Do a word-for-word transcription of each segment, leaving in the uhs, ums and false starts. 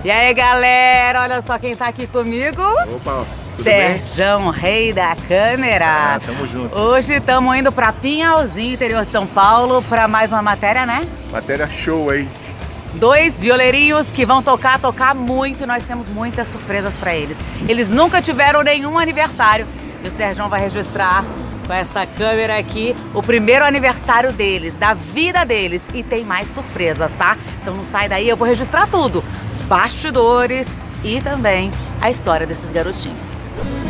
E aí, galera, olha só quem tá aqui comigo. Opa, tudo Serjão, rei da câmera. Ah, tamo junto. Hoje estamos indo pra Pinhalzinho, interior de São Paulo, pra mais uma matéria, né? Matéria show aí. Dois violeirinhos que vão tocar, tocar muito. Nós temos muitas surpresas pra eles. Eles nunca tiveram nenhum aniversário. E o Serjão vai registrar com essa câmera aqui o primeiro aniversário deles, da vida deles. E tem mais surpresas, tá? Então não sai daí, eu vou registrar tudo. Os bastidores e também a história desses garotinhos.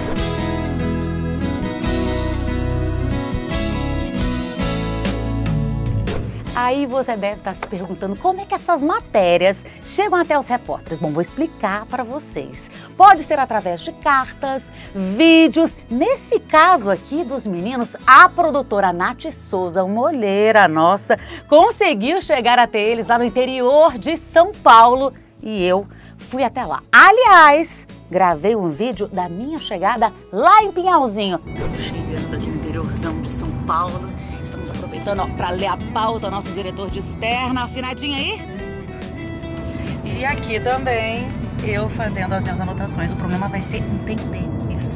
Aí você deve estar se perguntando como é que essas matérias chegam até os repórteres. Bom, vou explicar para vocês. Pode ser através de cartas, vídeos. Nesse caso aqui dos meninos, a produtora Nath Souza, uma olheira nossa, conseguiu chegar até eles lá no interior de São Paulo e eu fui até lá. Aliás, gravei um vídeo da minha chegada lá em Pinhalzinho. Chegando aqui no interiorzão de São Paulo. Aproveitando para ler a pauta, nosso diretor de externa, afinadinho aí. E aqui também eu fazendo as minhas anotações. O problema vai ser entender isso.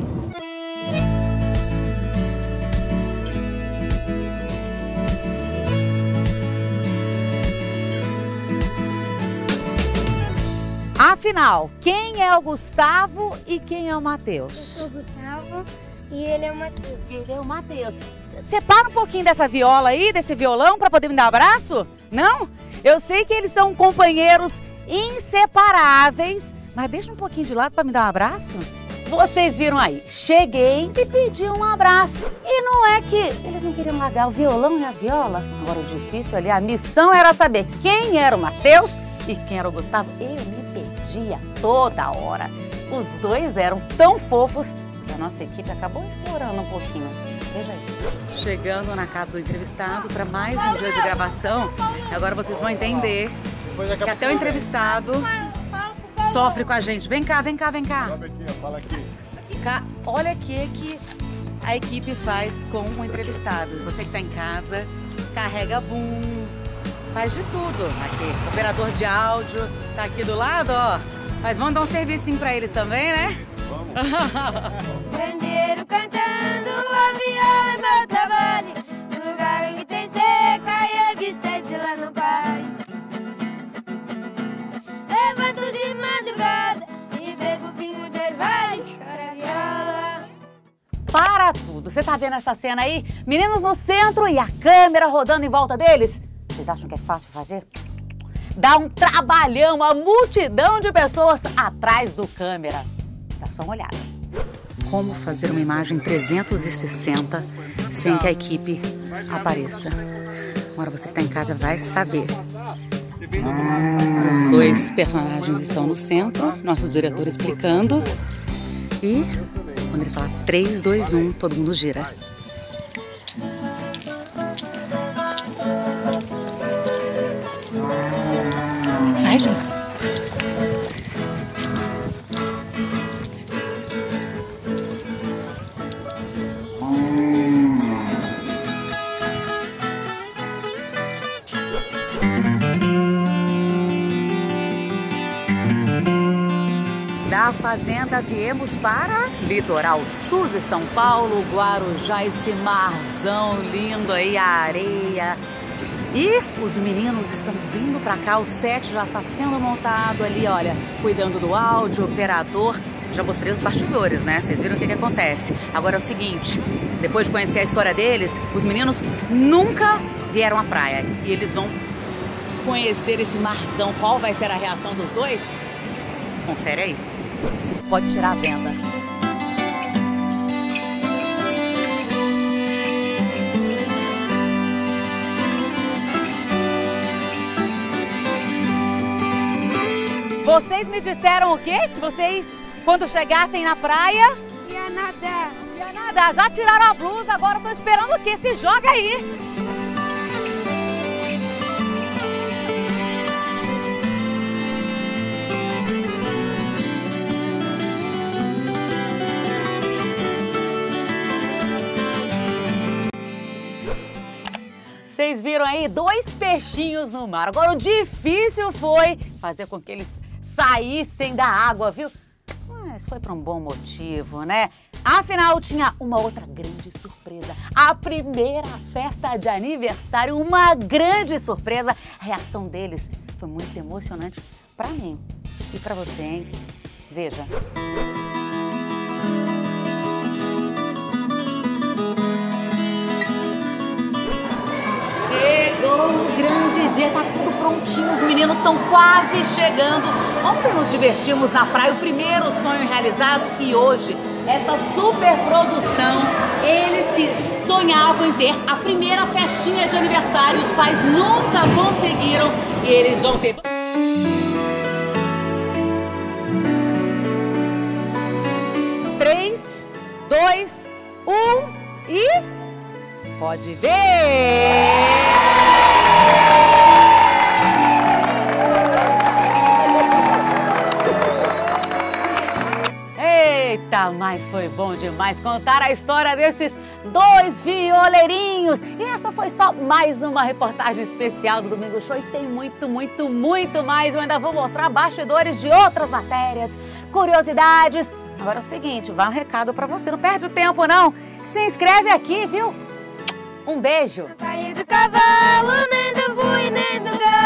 Afinal, quem é o Gustavo e quem é o Matheus? Eu sou o Gustavo e ele é o Matheus. Ele é o Matheus. Separa um pouquinho dessa viola aí, desse violão, para poder me dar um abraço? Não? Eu sei que eles são companheiros inseparáveis, mas deixa um pouquinho de lado para me dar um abraço. Vocês viram aí, cheguei e pedi um abraço. E não é que eles não queriam largar o violão e a viola. Agora o difícil ali, a missão era saber quem era o Matheus e quem era o Gustavo. Eu me perdia toda hora. Os dois eram tão fofos que a nossa equipe acabou explorando um pouquinho. Veja aí. Chegando na casa do entrevistado para mais um dia de gravação. Agora vocês vão entender que até o entrevistado sofre com a gente. Vem cá, vem cá, vem cá. Fala aqui. Olha aqui que a equipe faz com o entrevistado. Você que está em casa, carrega boom, faz de tudo. Aqui, operador de áudio, tá aqui do lado, ó. Mas vamos dar um servicinho para eles também, né? Vamos. Prendeiro cantando a viola é meu trabalho. No lugar onde tem seca e eu de sede lá no pai. Levanto de madrugada e bebo pingo de ervalho. Chora viola. Para tudo! Você tá vendo essa cena aí? Meninos no centro e a câmera rodando em volta deles. Vocês acham que é fácil fazer? Dá um trabalhão, uma multidão de pessoas atrás do câmera. Dá só uma olhada. Como fazer uma imagem trezentos e sessenta sem que a equipe apareça. Agora você que está em casa vai saber. Os dois personagens estão no centro, nosso diretor explicando. E quando ele falar três, dois, um, todo mundo gira. Vai, gente. Da fazenda viemos para litoral sul de São Paulo, Guarujá, esse marzão lindo aí, a areia. E os meninos estão vindo para cá, o set já está sendo montado ali, olha, cuidando do áudio, operador. Já mostrei os bastidores, né? Vocês viram o que que acontece. Agora é o seguinte, depois de conhecer a história deles, os meninos nunca vieram à praia. E eles vão conhecer esse marzão. Qual vai ser a reação dos dois? Confere aí. Pode tirar a venda. Vocês me disseram o quê? Que vocês, quando chegassem na praia... Ia nadar. Ia nadar. Já tiraram a blusa, agora eu tô esperando o quê? Se joga aí. Vocês viram aí dois peixinhos no mar. Agora o difícil foi fazer com que eles saíssem da água, viu? Mas foi por um bom motivo, né? Afinal, tinha uma outra grande surpresa. A primeira festa de aniversário, uma grande surpresa. A reação deles foi muito emocionante pra mim e pra você, hein? Veja. Chegou o grande dia, tá tudo prontinho, os meninos estão quase chegando. Ontem nos divertimos na praia, o primeiro sonho realizado, e hoje, essa super produção, eles que sonhavam em ter a primeira festinha de aniversário, os pais nunca conseguiram, e eles vão ter... Três, dois, um e... Pode ver! Eita, mas foi bom demais contar a história desses dois violeirinhos. E essa foi só mais uma reportagem especial do Domingo Show. E tem muito, muito, muito mais. Eu ainda vou mostrar bastidores de outras matérias, curiosidades. Agora é o seguinte, vai um recado pra você, não perde o tempo não. Se inscreve aqui, viu? Um beijo. Não caí do cavalo, nem do boi, nem do galo.